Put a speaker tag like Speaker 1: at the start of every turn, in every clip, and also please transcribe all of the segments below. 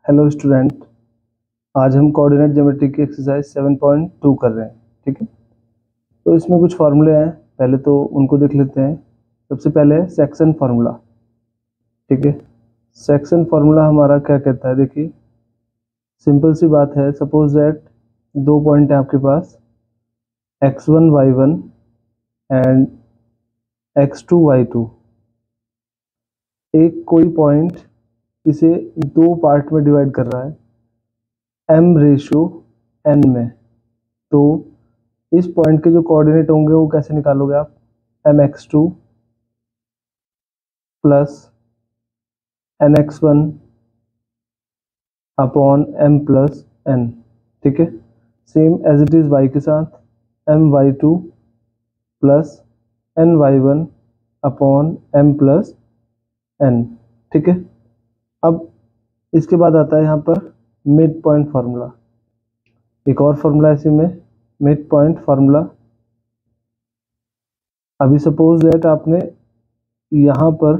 Speaker 1: Hello student, आज हम coordinate geometry की एक्सरसाइज 7.2 कर रहे हैं। ठीक है, तो इसमें कुछ फार्मूले हैं, पहले तो उनको देख लेते हैं। सबसे पहले सेक्शन फार्मूला। ठीक है, सेक्शन फार्मूला हमारा क्या कहता है, देखिए सिंपल सी बात है। सपोज दैट दो पॉइंट है आपके पास x1 y1 and x2 y2। एक कोई पॉइंट इसे दो पार्ट में डिवाइड कर रहा है m/n में, तो इस पॉइंट के जो कोऑर्डिनेट होंगे वो कैसे निकालोगे आप? mx2 plus nx1 upon m plus n। ठीक है, same as it is y के साथ my2 plus ny1 upon m plus n। ठीक है, अब इसके बाद आता है यहाँ पर मिड पॉइंट फार्मूला। एक और फार्मूला इसी में, मिड पॉइंट फार्मूला। अभी सपोज दैट आपने यहाँ पर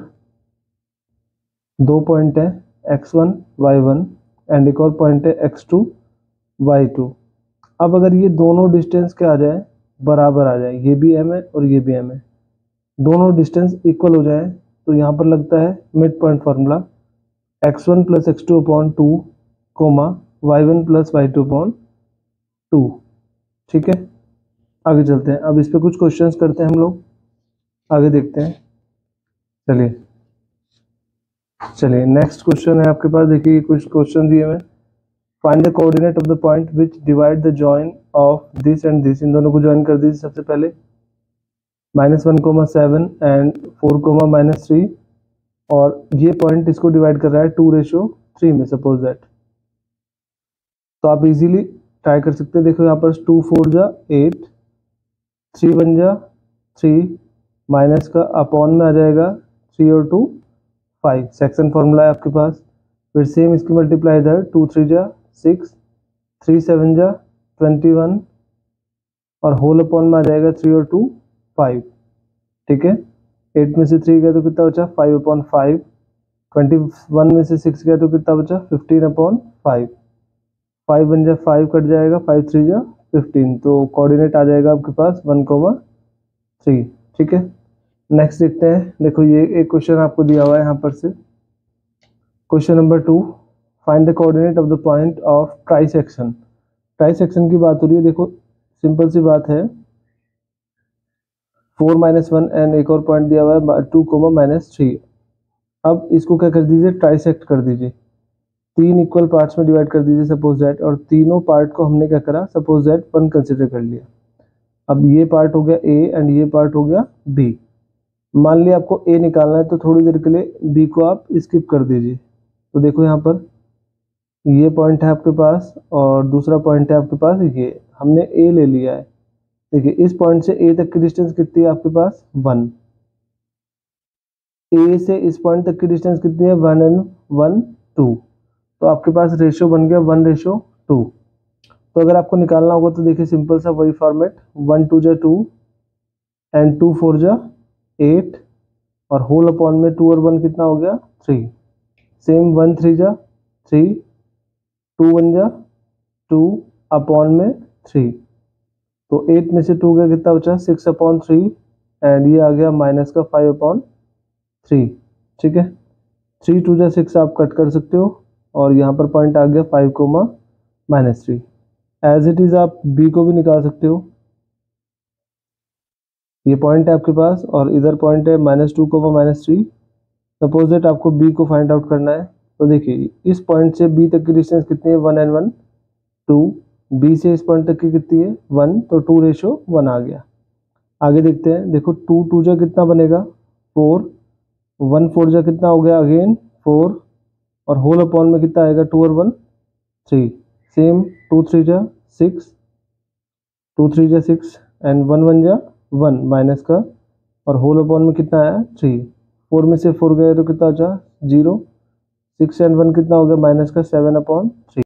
Speaker 1: दो पॉइंट है x1 y1 एंड एक और पॉइंट है x2 y2। अब अगर ये दोनों डिस्टेंस क्या आ जाए, बराबर आ जाए, ये भी m है और ये भी m है, दोनों डिस्टेंस इक्वल हो जाए, तो यहाँ पर लगता है mid point formula x1 plus x2 upon 2 comma y1 plus y2 upon 2। ठीक है, आगे चलते हैं। अब इस पे कुछ क्वेश्चंस करते हैं हम लोग, आगे देखते हैं। चलिए नेक्स्ट क्वेश्चन है आपके पास। देखिए कुछ क्वेश्चन दिए हुए। Find the coordinate of the point which divide the join of this and this. इन दोनों को ज्वाइन कर दीजिए। सबसे पहले -1,7 एंड 4,-3, और ये पॉइंट इसको डिवाइड कर रहा है 2:3 में, सपोज दैट। तो आप इजीली ट्राई कर सकते हैं। देखो यहाँ पर 2 4 जा 8, 3 1 जा 3, माइनस का अपॉन में आ जाएगा 3 और 2 5। सेक्शन फॉर्मूला है आपके पास। फिर सेम इसकी मल्टीप्लाई इधर 2 3 जा 6, 3 7 जा 21, और होल अपॉन में आ जाएगा 3 और 2 5। ठीक है, 8 में से 3 गया तो कितना बचा 5/5। 21 में से 6 गया तो कितना बचा 15/5। 5 1 जा 5 कट जाएगा, 5 3 जा 15। तो कोऑर्डिनेट आ जाएगा आपके पास 1,3। ठीक है, नेक्स्ट देखते हैं। देखो ये एक क्वेश्चन आपको दिया हुआ है यहाँ पर से। Question number 2, find the coordinate of the point of trisection. Trisection की बात हो रही है। देखो सिंपल सी बात है, 4 -1 एंड एक और पॉइंट दिया हुआ है 2, -3। अब इसको क्या कर दीजिए, ट्राइसेक्ट कर दीजिए, 3 इक्वल पार्ट्स में डिवाइड कर दीजिए सपोज दैट। और तीनों पार्ट को हमने क्या करा, सपोज दैट 1 कंसिडर कर लिया। अब ये पार्ट हो गया A एंड ये पार्ट हो गया B। मान लिया आपको A निकालना है, तो थोड़ी देर के लिए B को आप स्किप कर दीजिए। तो देखो यहाँ पर ये पॉइंट है आपके पास और दूसरा पॉइंट है आपके पास, ये हमने A ले लिया है। देखिए इस पॉइंट से A तक की डिस्टेंस कितनी है आपके पास 1। A से इस पॉइंट तक की डिस्टेंस कितनी है 1 and 1 2। तो आपके पास रेशियो बन गया 1:2। तो अगर आपको निकालना होगा तो देखिए सिंपल सा वही फॉर्मेट, 1 2 जा 2 एंड 2 4 जा 8, और होल अपॉन में 2 और 1 कितना हो गया 3। सेम 1 3 जा 3, 2 1 जा 2 अपॉन में 3। तो 8 में से 2 गया, कितना बचा 6/3, एंड ये आ गया माइनस का 5/3। ठीक है, 3 2 जा 6 आप कट कर सकते हो, और यहाँ पर पॉइंट आ गया 5,-3। एज इट इज आप B को भी निकाल सकते हो। ये पॉइंट है आपके पास और इधर पॉइंट है -2, सपोज दैट आपको B को फाइंड आउट करना है। तो देखिए इस पॉइंट से B तक की डिस्टेंस कितनी है 1 and 1 2। B से इस पॉइंट तक की कितनी है 1, तो 2:1 आ गया। आगे देखते हैं। देखो 2 2 जा कितना बनेगा 4, 1 4 जा कितना हो गया अगेन 4, और होल अपॉन में कितना आएगा 2 और 1 3। सेम 2 3 जा 6, 2 3 जा 6 एंड 1 1 जा 1 माइनस का, और होल अपॉन में कितना आया 3। 4 में से 4 गए तो कितना बचा 0। 6 एंड 1 कितना हो गया माइनस का 7/3।